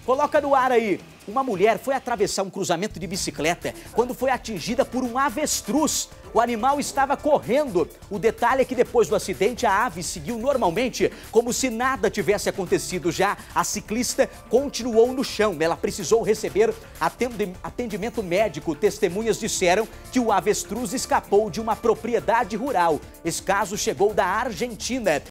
Coloca no ar aí. Uma mulher foi atravessar um cruzamento de bicicleta quando foi atingida por um avestruz. O animal estava correndo. O detalhe é que depois do acidente a ave seguiu normalmente, como se nada tivesse acontecido. Já a ciclista continuou no chão. Ela precisou receber atendimento médico. Testemunhas disseram que o avestruz escapou de uma propriedade rural. Esse caso chegou da Argentina.